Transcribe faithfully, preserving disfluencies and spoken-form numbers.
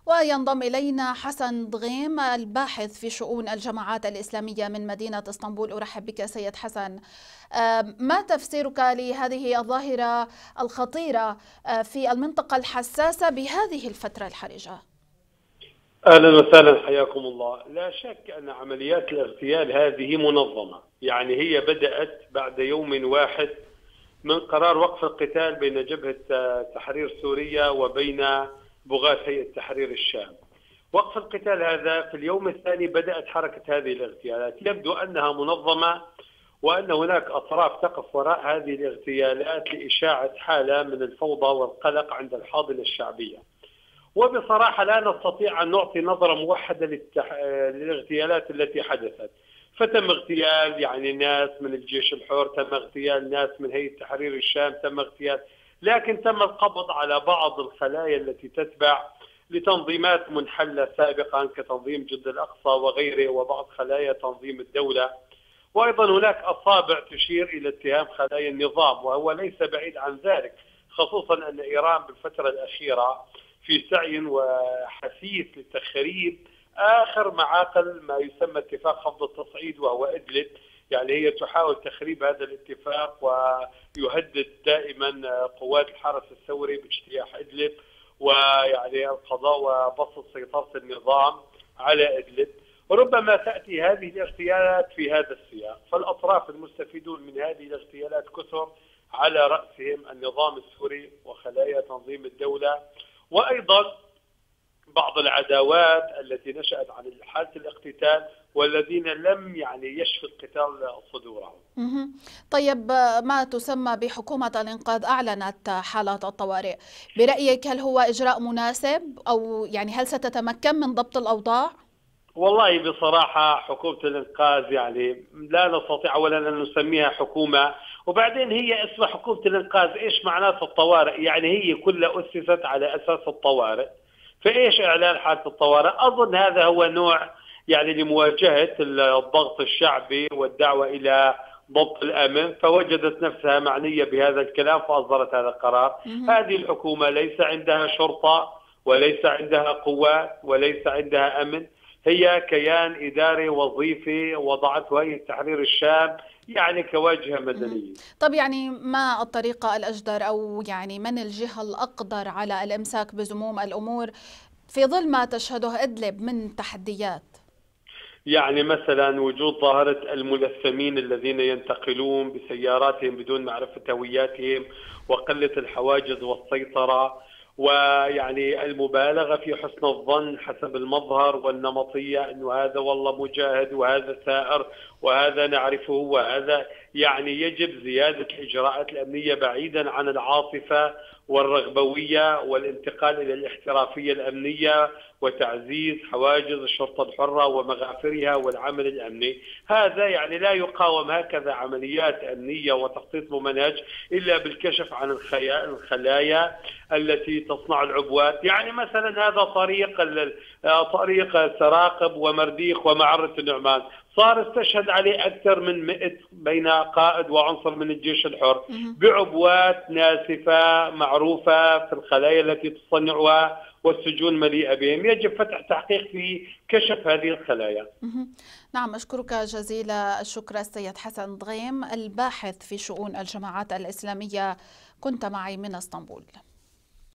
وينضم إلينا حسن ضغيم الباحث في شؤون الجماعات الإسلامية من مدينة اسطنبول. أرحب بك سيد حسن. ما تفسيرك لهذه الظاهرة الخطيرة في المنطقة الحساسة بهذه الفترة الحرجة؟ أهلا وسهلا، حياكم الله. لا شك أن عمليات الاغتيال هذه منظمة، يعني هي بدأت بعد يوم واحد من قرار وقف القتال بين جبهة تحرير سوريا وبين بغاة هيئة تحرير الشام. وقف القتال هذا في اليوم الثاني بدأت حركة هذه الاغتيالات. يبدو أنها منظمة وأن هناك أطراف تقف وراء هذه الاغتيالات لإشاعة حالة من الفوضى والقلق عند الحاضنة الشعبية. وبصراحة لا نستطيع أن نعطي نظرة موحدة للتح... للاغتيالات التي حدثت. فتم اغتيال يعني ناس من الجيش الحر، تم اغتيال ناس من هيئة تحرير الشام، تم اغتيال، لكن تم القبض على بعض الخلايا التي تتبع لتنظيمات منحلة سابقا كتنظيم جند الأقصى وغيره، وبعض خلايا تنظيم الدولة. وأيضا هناك أصابع تشير إلى اتهام خلايا النظام، وهو ليس بعيد عن ذلك، خصوصا أن إيران بالفترة الأخيرة في سعي وحثيث لتخريب آخر معاقل ما يسمى اتفاق خفض التصعيد وهو إدلب. يعني هي تحاول تخريب هذا الاتفاق ويهدد دائما قوات الحرس الثوري باجتياح إدلب ويعني القضاء وبسط سيطرة النظام على إدلب. وربما تأتي هذه الاغتيالات في هذا السياق، فالأطراف المستفيدون من هذه الاغتيالات كثر، على رأسهم النظام السوري وخلايا تنظيم الدولة، وأيضا بعض العداوات التي نشأت عن حالة الاقتتال والذين لم يعني يشفي القتال صدورهم. طيب، ما تسمى بحكومة الإنقاذ أعلنت حالات الطوارئ، برأيك هل هو إجراء مناسب أو يعني هل ستتمكن من ضبط الأوضاع؟ والله بصراحة حكومة الإنقاذ يعني لا نستطيع أولا أن نسميها حكومة، وبعدين هي اسمها حكومة الإنقاذ. إيش معناته الطوارئ؟ يعني هي كلها أسست على أساس الطوارئ، فإيش إعلان حالة الطوارئ؟ أظن هذا هو نوع يعني لمواجهة الضغط الشعبي والدعوة إلى ضبط الأمن، فوجدت نفسها معنية بهذا الكلام فأصدرت هذا القرار. هذه الحكومة ليس عندها شرطة وليس عندها قوات وليس عندها أمن، هي كيان إداري وظيفي وضعته هيئة تحرير الشام يعني كواجهة مدنية. طب يعني ما الطريقة الأجدر أو يعني من الجهة الأقدر على الإمساك بزموم الأمور في ظل ما تشهده إدلب من تحديات؟ يعني مثلا وجود ظاهرة الملثمين الذين ينتقلون بسياراتهم بدون معرفة هوياتهم، وقلة الحواجز والسيطرة، ويعني المبالغة في حسن الظن حسب المظهر والنمطية، أنه هذا والله مجاهد وهذا ثائر وهذا نعرفه وهذا. يعني يجب زيادة الإجراءات الأمنية بعيدا عن العاطفة والرغبوية، والانتقال إلى الاحترافية الأمنية وتعزيز حواجز الشرطة الحرة ومغافرها والعمل الأمني. هذا يعني لا يقاوم هكذا عمليات أمنية وتخطيط ممنهج إلا بالكشف عن الخلايا التي تصنع العبوات. يعني مثلا هذا طريق طريق سراقب ومرديخ ومعرة النعمان صار استشهد عليه أكثر من مئة بين قائد وعنصر من الجيش الحر بعبوات ناسفة معروفة في الخلايا التي تصنعها والسجون مليئة بهم. يجب فتح تحقيق في كشف هذه الخلايا. نعم، أشكرك جزيل الشكر السيد حسن ضغيم الباحث في شؤون الجماعات الإسلامية، كنت معي من اسطنبول.